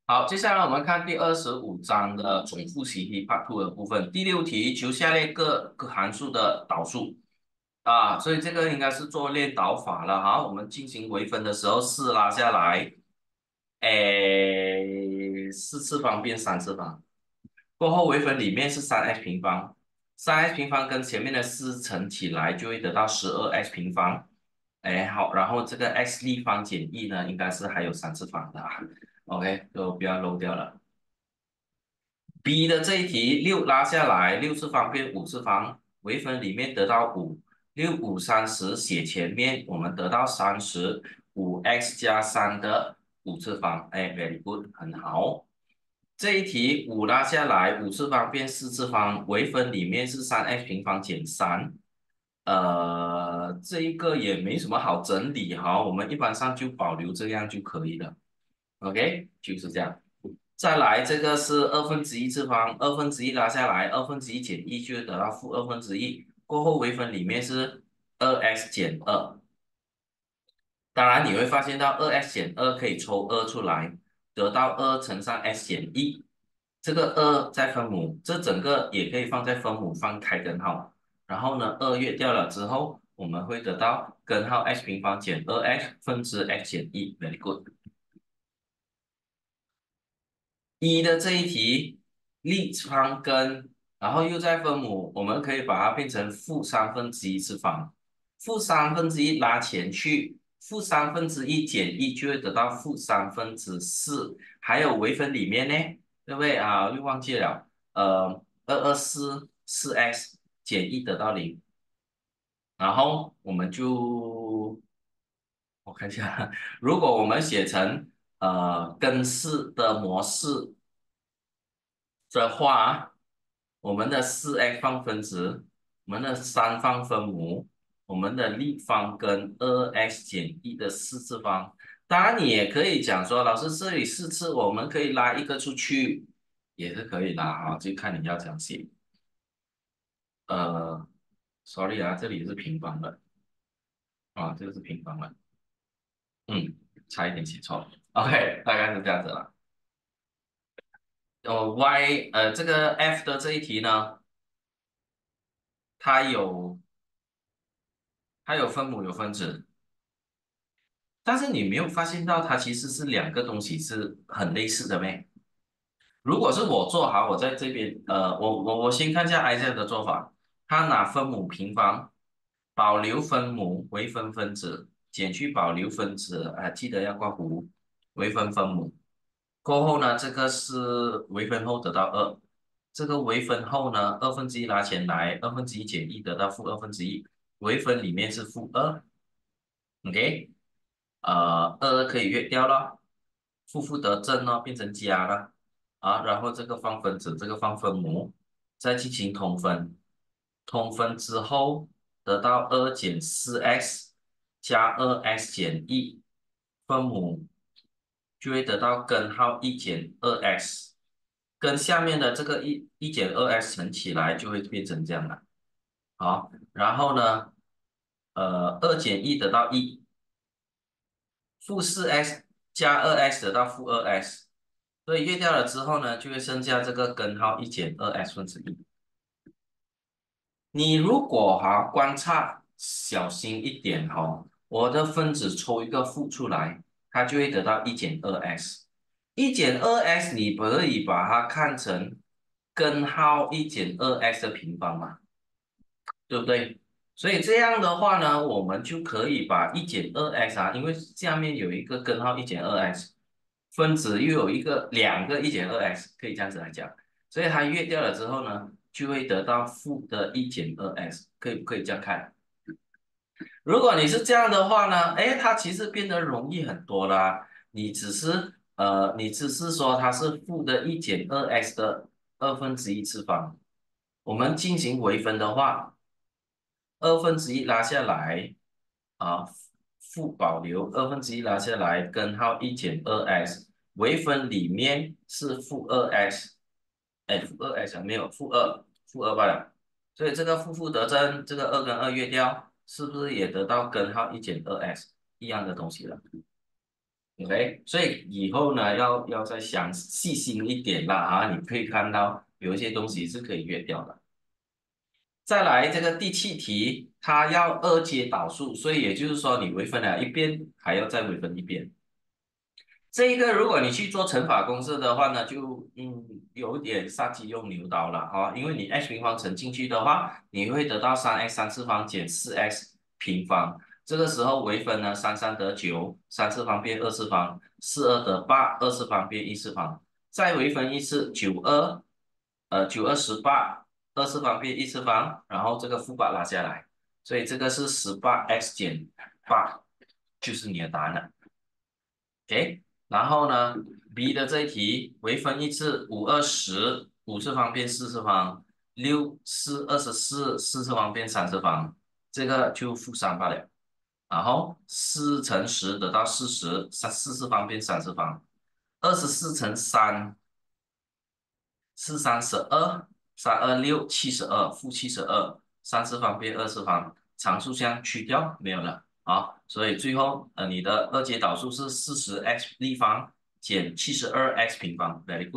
好，接下来我们看第25章的总复习题 Part Two 的部分。第六题，求下列各个函数的导数啊，所以这个应该是做练导法了。好，我们进行微分的时候，四拉下来，4次方变3次方，过后微分里面是3x平方，3x平方跟前面的4乘起来就会得到12x平方。好，然后这个 x 立方减 e 呢，应该是还有3次方的啊。OK，都不要漏掉了。B 的这一题，六拉下来，6次方变5次方，微分里面得到5，6×5=30，写前面我们得到35x 加3的5次方，very good，很好。这一题五拉下来，5次方变4次方，微分里面是3x平方减3，这一个也没什么好整理哈，我们一般上就保留这样就可以了。OK，就是这样。再来，这个是1/2次方，1/2拉下来，1/2减1就会得到负1/2。过后微分里面是2x减2，当然你会发现到2x减2可以抽2出来，得到2乘上x减1。这个2在分母，这整个也可以放在分母放开根号。然后呢，2约掉了之后，我们会得到根号 x 平方减 2x 分之 x 减1，very good。一的这一题，立方根，然后又在分母，我们可以把它变成负1/3次方，负1/3拉前去，负1/3减1就会得到负4/3，还有微分里面呢，对不对啊？又忘记了，224，4x 减1得到0，然后我们就我看一下，如果我们写成根式的模式的话，我们的4x 放分子，我们的3放分母，我们的立方跟2x 减1的4次方。当然，你也可以讲说，老师这里4次，我们可以拉一个出去，也是可以拉啊，就看你要怎样写。呃，sorry 啊，这里是平方的啊，这个是平方的，嗯，差一点写错了。OK，大概是这样子了。这个 F 的这一题呢，它有分母有分子，但是你没有发现到它其实是两个东西是很类似的咩？如果是我做好，我在这边，我先看一下 Isaac 的做法，他拿分母平方，保留分母微分分子，减去保留分子，记得要挂弧，微分分母。过后呢，这个是微分后得到2，这个微分后呢，1/2拉前来，1/2减1得到负1/2，微分里面是负2，OK，2可以约掉了，负得正了，变成加了啊，然后这个放分子，这个放分母，再进行通分，通分之后得到2减4x 加2x 减1，分母就会得到根号1减2x，跟下面的这个1减2x 乘起来就会变成这样了。好，然后呢，2减1得到1，负4x 加2x 得到负2x，所以约掉了之后呢，就会剩下这个根号1减2x 分之1。你如果观察小心一点我的分子抽一个负出来，它就会得到1减2x。1减2x 你可以把它看成根号1减2x 的平方嘛，对不对？所以这样的话呢，我们就可以把1减2x因为下面有一个根号1减2x，分子又有两个1减2x，可以这样子来讲。所以它约掉了之后呢，就会得到负的1减2x，可以不可以这样看？如果你是这样的话呢，它其实变得容易很多啦。你只是说它是负的1减2x 的1/2次方，我们进行微分的话。1/2拉下来啊，负保留1/2拉下来，根号1减2x，微分里面是负2x，负2x没有负2罢了，所以这个负得正，这个2跟2约掉，是不是也得到根号1减2x一样的东西了？ OK，所以以后呢要再想细心一点啦啊，你可以看到有一些东西是可以约掉的。再来这个第七题，它要二阶导数，所以也就是说你微分了一遍，还要再微分一遍。这一个如果你去做乘法公式的话呢，就有点杀鸡用牛刀了啊，因为你 x 平方乘进去的话，你会得到3x 三次方减4x 平方，这个时候微分呢，3×3得9，三次方变二次方，4×2得8，二次方变一次方，再微分一次9×218，二次方变一次方，然后这个负8拉下来，所以这个是18x 减8，就是你的答案了。OK，然后呢，B 的这一题微分一次5×20，五次方变四次方，6×4=24，四次方变三次方，这个就负3罢了。然后4×10得到40，四次方变三次方，24×3，4×3=12，3×2=6，72，负72，三次方变二次方，常数项去掉没有了。好，所以最后你的二阶导数是40x 立方减72x 平方，very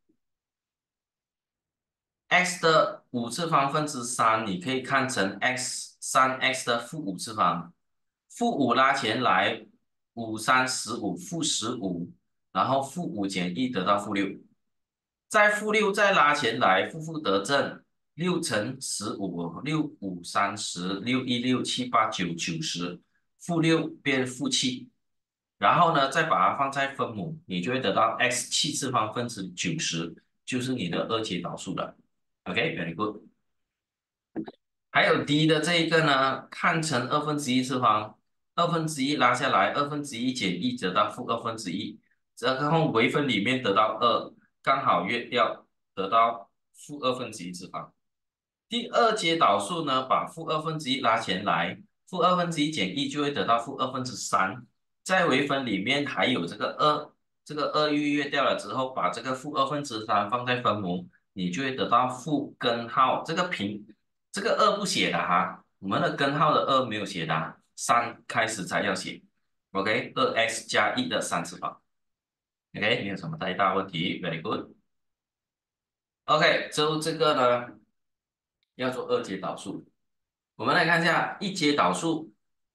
good。x 的五次方分之三，你可以看成 3x 的负五次方，负五拉前来，5×3=15，负15，然后负五减一得到负六，再负六再拉前来，负得正，6×15，6×5=30，6×1=6，7×8=9，90，负六变负七，然后呢再把它放在分母，你就会得到 x 七次方分之90，就是你的二阶导数了。OK，very good。还有 D 的这一个呢，看成1/2次方，二分之一拉下来，1/2减一得到负1/2，然后微分里面得到2，刚好约掉，得到负1/2次方。第二阶导数呢，把负1/2拉前来，负1/2减一就会得到负3/2，在微分里面还有这个2，这个2逾越掉了之后，把这个负3/2放在分母，你就会得到负根号，这个2不写的哈，我们的根号的2没有写的啊，3开始才要写。OK，2x 加1的三次方。OK，没有什么太大问题，very good。OK，就这个呢，要做二阶导数。我们来看一下一阶导数，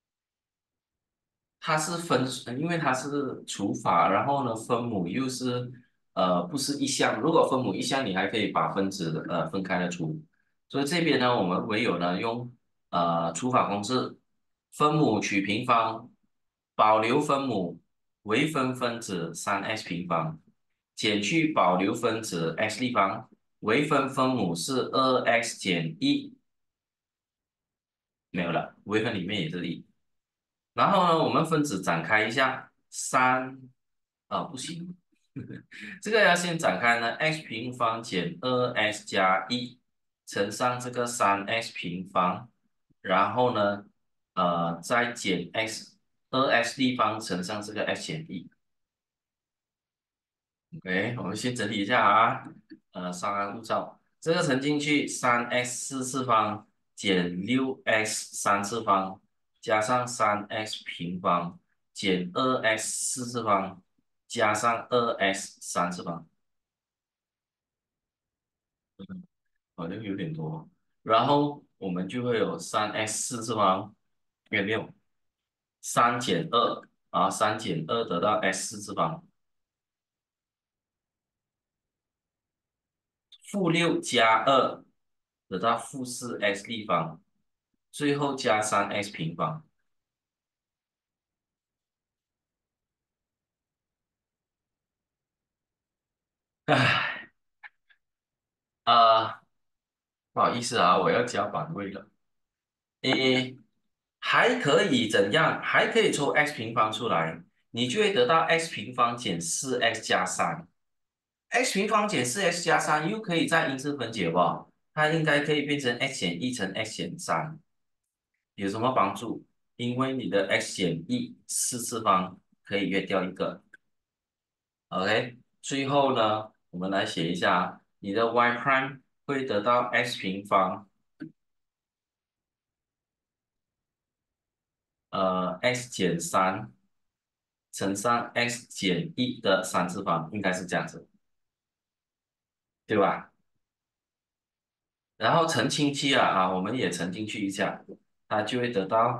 它是因为它是除法，然后呢分母又是不是一项，如果分母一项，你还可以把分子分开的除，所以这边呢我们唯有呢用除法公式，分母取平方，保留分母，微分分子3x 平方，减去保留分子 x 立方，微分分母是2x 减一，没有了，微分里面也是一。然后呢，我们分子展开一下，不行，这个要先展开呢，x 平方减2x 加一乘上这个3x 平方，然后呢，再减 2x 立方乘上这个 x 减一。OK，我们先整理一下啊，稍安勿躁。这个乘进去3x 四次方减6x 三次方加上3x 平方减2x 四次方加上2x 三次方，好像有点多。然后我们就会有3x 四次方，有没有？3减2啊，3减2得到 x 四次方，-6加2得到-4x 立方，最后加3x 平方。唉，啊、不好意思啊，我要加版位了。诶，还可以怎样？还可以抽 x 平方出来，你就会得到 x 平方减4x 加3。x 平方减4x 加3又可以再因式分解吧？它应该可以变成 x 减一乘 x 减3，有什么帮助？因为你的 x 减一四次方可以约掉一个。OK，最后呢，我们来写一下，你的 y prime 会得到 x 平方，x 减3 乘上 x 减1的三次方，应该是这样子，对吧？然后乘进去我们也乘进去一下，它就会得到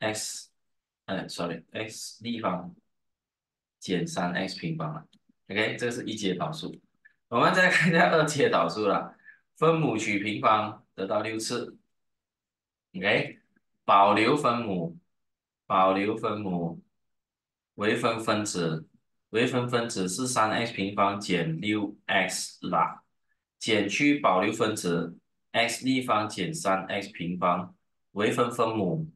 x，x 立方减3x 平方了。OK，这是一阶导数。我们再看一下二阶导数了，分母取平方得到6次。OK，保留分母，保留分母，微分分子，微分分子是3x 平方减6x 啦，减去保留分子 x 立方减3x 平方，微分分母，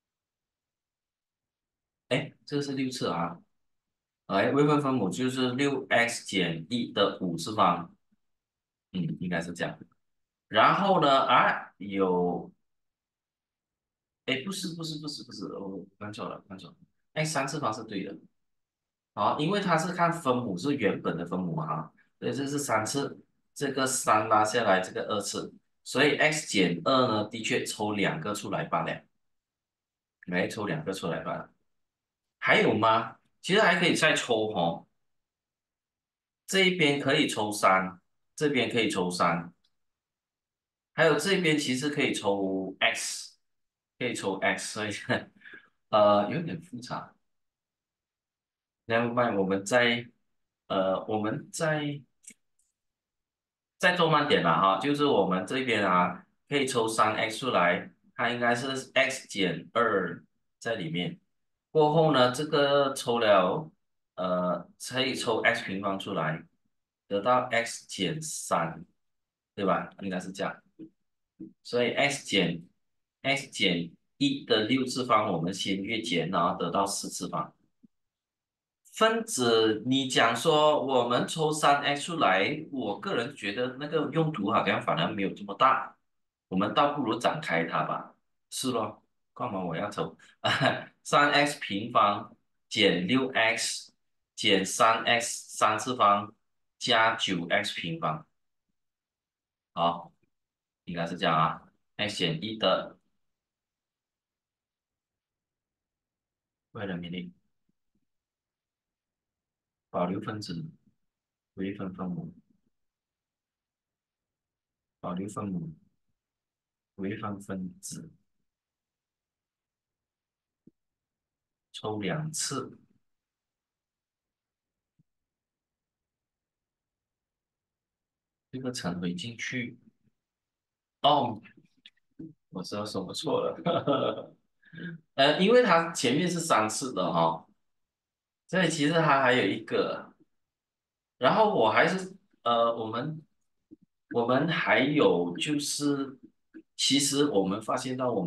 哎，这个是6次啊，哎，微分分母就是6x 减1的5次方，应该是这样。然后呢，哎，不是，我看错了，看错了，哎，3次方是对的。好，因为它是看分母是原本的分母所以这是3次，这个3拉下来，这个2次，所以 x 减2呢，的确抽2个出来罢了，来抽两个出来罢了。还有吗？其实还可以再抽这一边可以抽三，这边可以抽三，还有这边其实可以抽 x，可以抽 x，所以有点复杂。那么我们再做慢点了就是我们这边可以抽3x 出来，它应该是 x 减2在里面。过后呢，这个抽了可以抽 x 平方出来，得到 x 减3，对吧？应该是这样。所以 x减1的6次方，我们先约减，然后得到4次方。分子，你讲说我们抽3x 出来，我个人觉得那个用途好像反而没有这么大，我们倒不如展开它吧。是咯，干嘛我要抽3x 平方减6x 减3x 3次方加9x 平方，好，应该是这样x 减1的为了命令，保留分子，微分分母，保留分母，微分分子。抽2次，这个乘回进去。哦，我知道说我错了，因为它前面是3次的所以其实它还有一个，然后我还是我们还有就是，其实我们发现到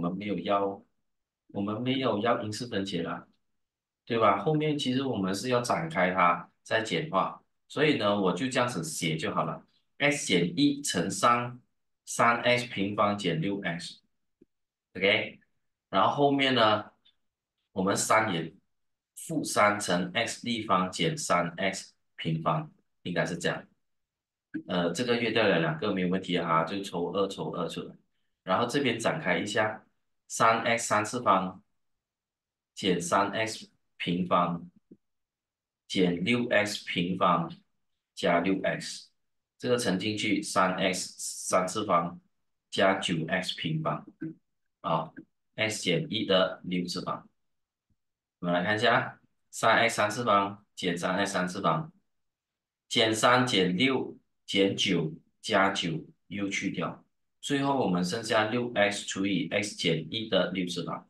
我们没有要因式分解了，对吧？后面其实我们是要展开它再简化，所以呢，我就这样子写就好了，x 减1乘上3x 平方减6x，OK，然后后面呢，我们3也负3乘 x 立方减3x 平方，应该是这样。这个约掉了2个没有问题就抽2出来，然后这边展开一下，3x 3次方减3x 平方减6x 平方加6x，这个乘进去3x 3次方加9x 平方，x 减1的6次方，我们来看一下3x 3次方减3x 3次方，减3减6减9加9又去掉，最后我们剩下6x 除以 x 减1的6次方，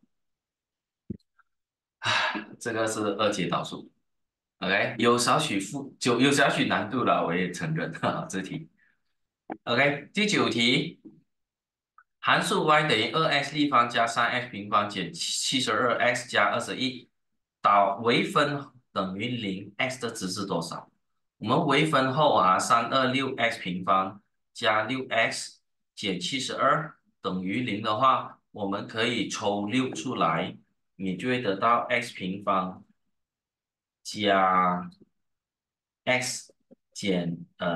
这个是二阶导数。OK，有少许难度了，我也承认这题。OK，第9题，函数 y 等于2x 立方加3x 平方减72x 加21，导微分等于0，x 的值是多少？我们微分后326x 平方加6x 减72等于0的话，我们可以抽6出来，你就会得到 x 平方加 x 减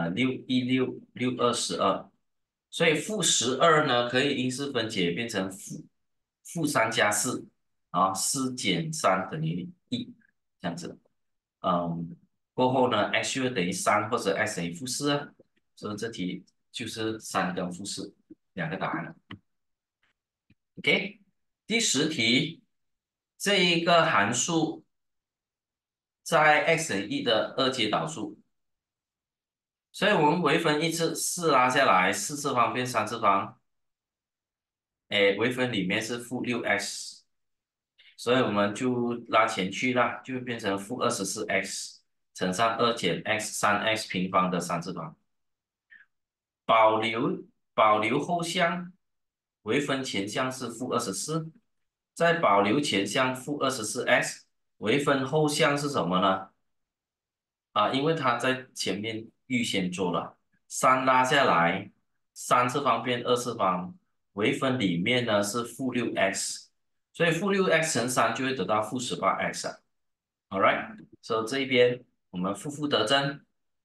6166212，所以负12呢可以因式分解变成负3加44减3等于1，这样子。 嗯，过后呢，x 就等于三或者 x 等于负四啊，所以这题就是三跟负四两个答案了。OK，第10题，这一个函数在 x 等于1的二阶导数，所以我们微分一次四拉下来，四次方变三次方，哎，微分里面是-6x，所以我们就拉前去啦，就变成-24x 乘上2减 x 3x 平方的三次方。保留保留后项，微分前项是-24，再保留前项-24x，微分后项是什么呢？因为它在前面预先做了，三拉下来，三次方变二次方，微分里面呢是-6x，所以-6x 乘3就会得到-18x 啊。Alright，所以这一边我们负得正，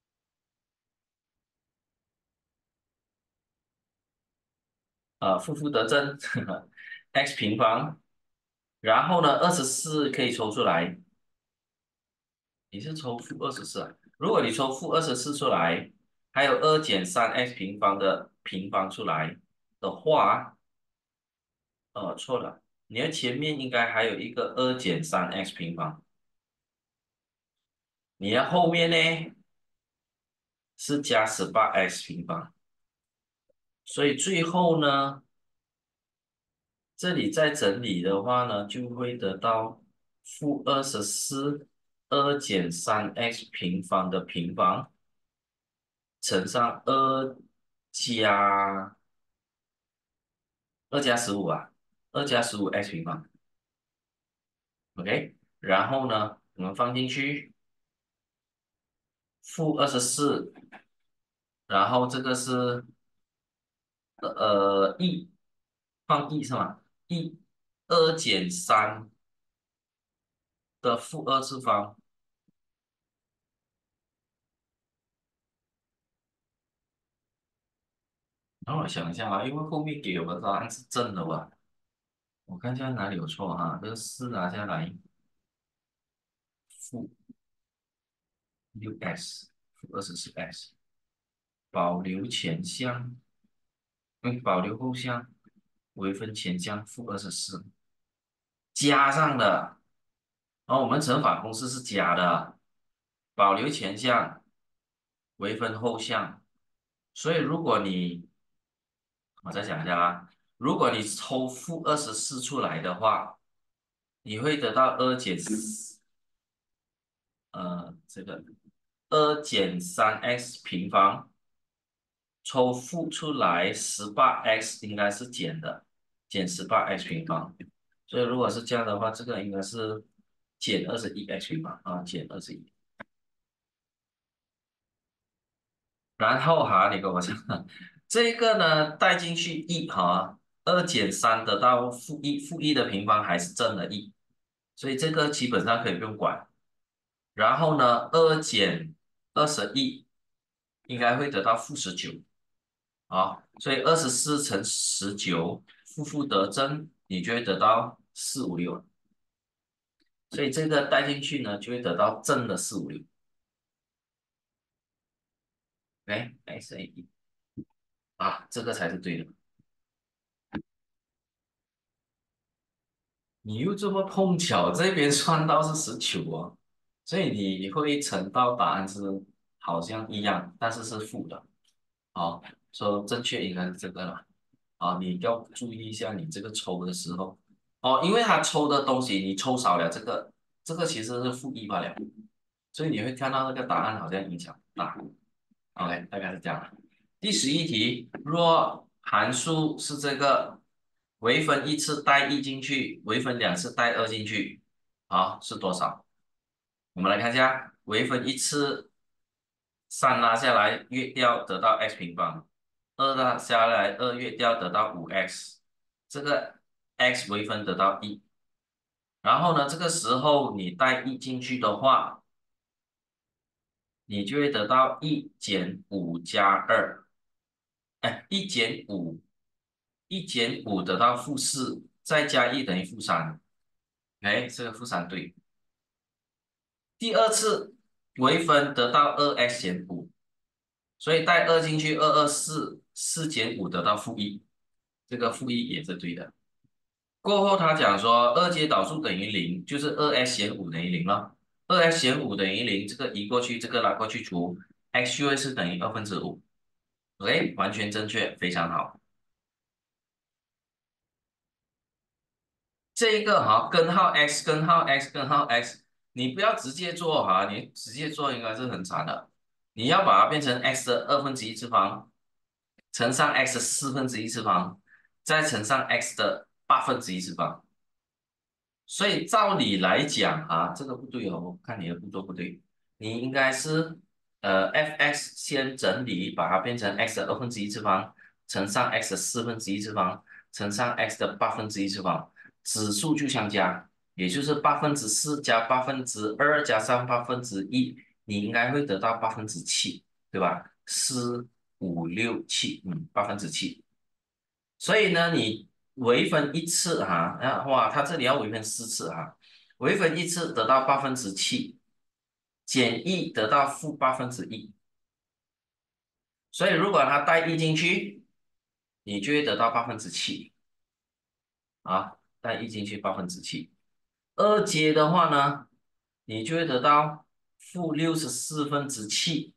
负得正，x 平方，然后呢24可以抽出来，你是抽-24啊？如果你抽-24出来，还有2减 3x 平方的平方出来的话，错了，你的前面应该还有一个2减 3x 平方，你的后面呢是加18x 平方，所以最后呢，这里再整理的话呢，就会得到-24 2减 3x 平方的平方乘上2加15啊，2加15x 平方，OK，然后呢，我们放进去-24，然后这个是放 是吗？2减3的负2次方，然后我想一下啊，因为后面给我的答案是正的吧？我看一下哪里有错哈，这个4拿下来-6x 负24x，保留前项，保留后项，微分前项负24，加上的，然后我们乘法公式是加的，保留前项，微分后项，所以如果我再讲一下啊，如果你抽负24出来的话，你会得到这个2减3x 平方，抽负出来18x 应该是减的，减18x 平方，所以如果是这样的话，这个应该是减21x 平方啊，减21。然后哈，你跟我讲，这个呢带进去一哈，2减3得到负1，负1的平方还是正的1，所以这个基本上可以不用管。然后呢，2减21应该会得到-19，啊，所以24乘19，负得正，你就会得到456，所以这个带进去呢，就会得到正的456。哎，SAE 这个才是对的。你又这么碰巧，这边算到是19哦，所以你会乘到答案是好像一样，但是是负的。好，说正确应该是这个了。你要注意一下你这个抽的时候，因为它抽的东西你抽少了这个，这个其实是负1罢了，所以你会看到那个答案好像影响不大。OK，大概是这样。第11题，若函数是这个微分一次带1进去，微分两次带2进去，是多少？我们来看一下，微分一次3拉下来约掉得到 x 平方，2拉下来2约掉得到5x，这个 x 微分得到1，然后呢，这个时候你带1进去的话，你就会得到1减5加2。哎，1减5得到负4，再加1等于负3。哎，这个负3对。 第二次微分得到2x 减5，所以带2进去224，4减5得到-1，这个-1也是对的。过后他讲说二阶导数等于零，就是2x 减5等于零了。2x 减5等于零，这个移过去，这个拿过去除，x 就会是等于5/2。OK，完全正确，非常好。这一个哈，根号 x 根号 x 根号 x，你不要直接做哈，你直接做应该是很惨的。你要把它变成 x 的1/2次方，乘上 x 的1/4次方，再乘上 x 的1/8次方。所以照理来讲啊，这个不对哦，我看你的步骤不对，你应该是fx 先整理，把它变成 x 的1/2次方，乘上 x 的1/4次方，乘上 x 的1/8次方，指数就相加，也就是4/8加2%加上1/8，你应该会得到7%，对吧？4、5、6、7，7%。所以呢，你微分一次哈，哇，它这里要微分4次哈，微分一次得到7%，减一得到-1%，所以如果它带一进去，你就会得到7%啊，带一进去7%。二阶的话呢，你就会得到-64分之7，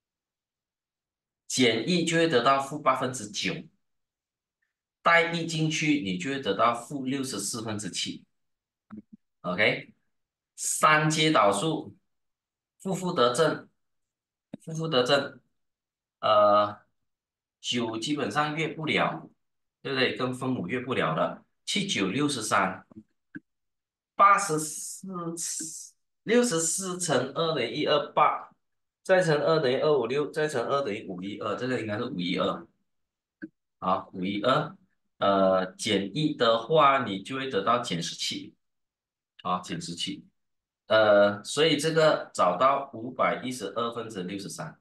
减一就会得到-9%，带一进去，你就会得到-64分之7。OK，三阶导数，负负得正，负负得正，呃，9基本上越不了，对不对？跟分母越不了的，7×9=63，64乘2等于128，再乘2等于256，再乘2等于512，这个应该是512。好，512，减一的话，你就会得到减17，好，减17。所以这个找到512分之63。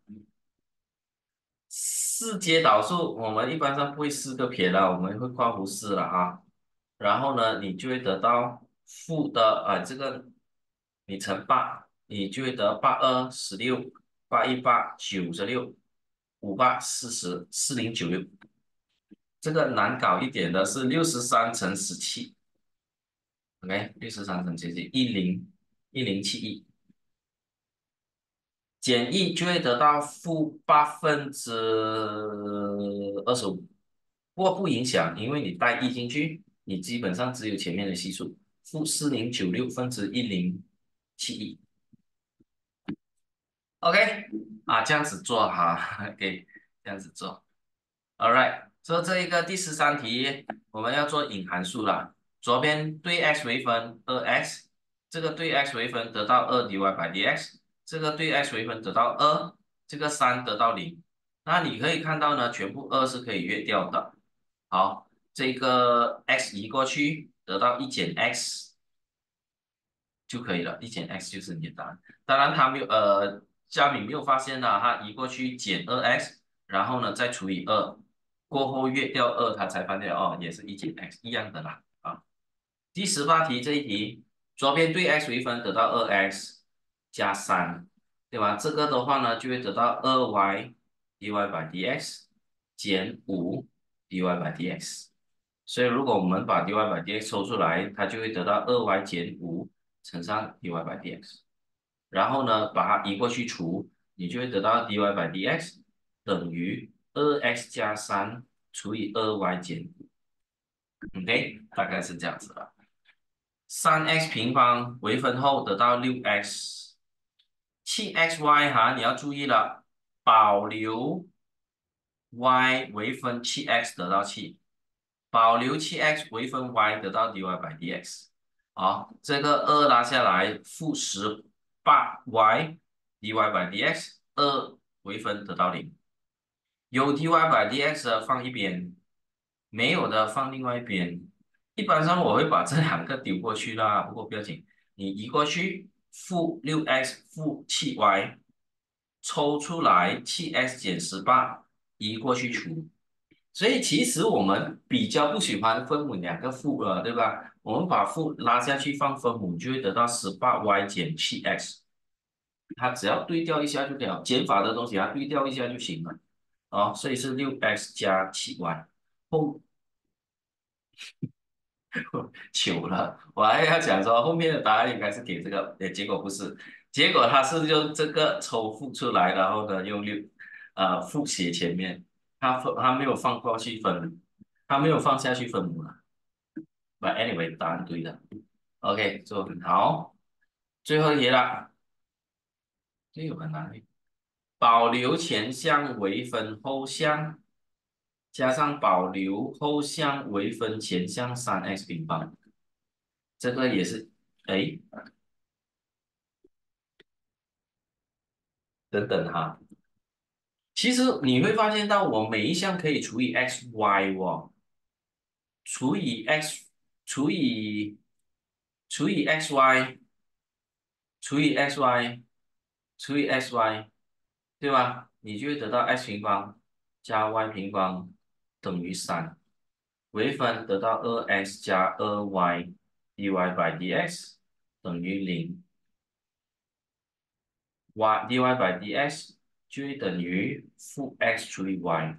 四阶导数我们一般上不会四个撇的，我们会括弧4了哈。然后呢，你就会得到负的这个你乘8，你就会得8216，81896，5840，4096。这个难搞一点的是63乘17。OK，63乘17，1071，减一就会得到-8/25，不过不影响，因为你带一进去，你基本上只有前面的系数，-4096分之1071。OK，这样子做哈，OK，这样子做。All right，做这一个第13题，我们要做隐函数了。左边对 x 微分2x，这个对 x 微分得到2 dy/dx，这个对 x 微分得到2，这个3得到0。那你可以看到呢，全部2是可以约掉的。好，这个 x 移过去，得到1减 x 就可以了，1减 x 就是你的答案。当然他没有佳敏没有发现呢，他移过去减2x，然后呢再除以2，过后约掉2，他才发现哦，也是1减 x 一样的啦啊。第18题这一题，左边对 x 微分得到2x 加3，对吧？这个的话呢就会得到2y dy/dx 减5 dy/dx。所以如果我们把 dy/dx 抽出来，它就会得到2y减5乘上 dy/dx。然后呢，把它移过去除，你就会得到 dy/dx 等于2x 加3除以2y 减5。OK，大概是这样子的。3x 平方微分后得到6x，7xy 哈，你要注意了，保留 y 微分7x得到7，保留7x 微分 y 得到 dy/dx。好，这个2拉下来，-18y dy/dx，2微分得到0。有 dy/dx 的放一边，没有的放另外一边。一般上我会把这两个丢过去啦，不过不要紧，你移过去，-6x -7y，抽出来7x 减18，移过去除。所以其实我们比较不喜欢分母两个负了，对吧？我们把负拉下去放分母，就会得到18y减7x。 它只要对调一下就了，减法的东西它对调一下就行了。哦，所以是6x 加7y。后糗了，我还要讲说后面的答案应该是给这个，结果不是，结果他是用这个抽复出来，然后呢用复写前面，他没有放过去分母，他没有放下去分母了。But anyway，答案对的。OK，做得很好。最后一题了，这个很难。保留前项微分后项，加上保留后项微分前项3x平方，这个也是，哎，等等哈。其实你会发现到我每一项可以除以 xy 哦，除以 x 除以除以 xy 除以 xy 除以 xy，对吧？你就会得到 x 平方加 y 平方等于3，微分得到2x 加2y dy by dx 等于0，y dy by dx 就会等于负 x 除以 y。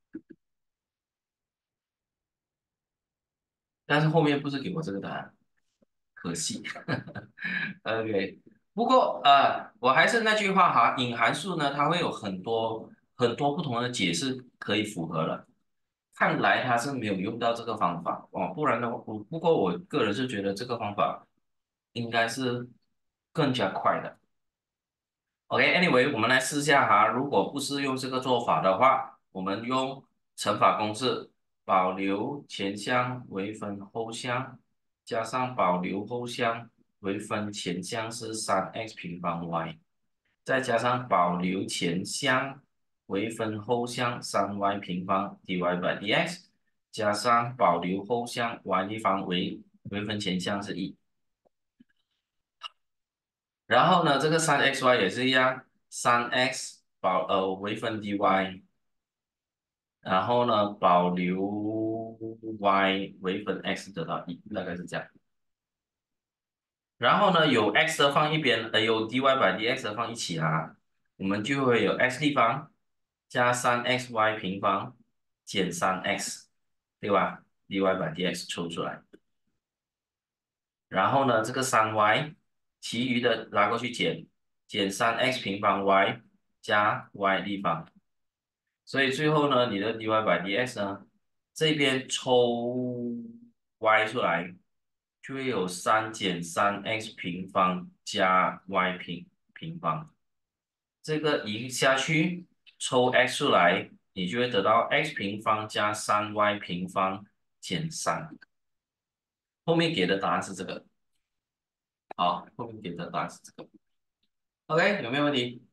但是后面不是给我这个答案，可惜。OK，不过我还是那句话哈，隐函数呢，它会有很多不同的解释可以符合了。看来它是没有用到这个方法哦，不然的话，不过我个人是觉得这个方法应该是更加快的。OK，anyway，我们来试下哈，如果不是用这个做法的话，我们用乘法公式，保留前项微分后项，加上保留后项微分前项是3x平方 y，再加上保留前项微分后项3y平方 dy by dx，加上保留后项 y 立方微分前项是1。然后呢，这个3xy 也是一样，3x 微分 dy，然后呢保留 y 微分 x 得到1，大概是这样。然后呢有 x 的放一边，有 dy by dx 的放一起啊，我们就会有 x 立方加3xy 平方减3x，对吧？dy by dx 抽出来。然后呢，这个3y，其余的拉过去减3x 平方 y 加 y 立方，所以最后呢，你的 dy by dx 呢，这边抽 y 出来，就会有3减3x 平方加 y 平方，这个移下去抽 x 出来，你就会得到 x 平方加3y 平方减3，后面给的答案是这个。好，后面给的答案是这个。OK，有没有问题？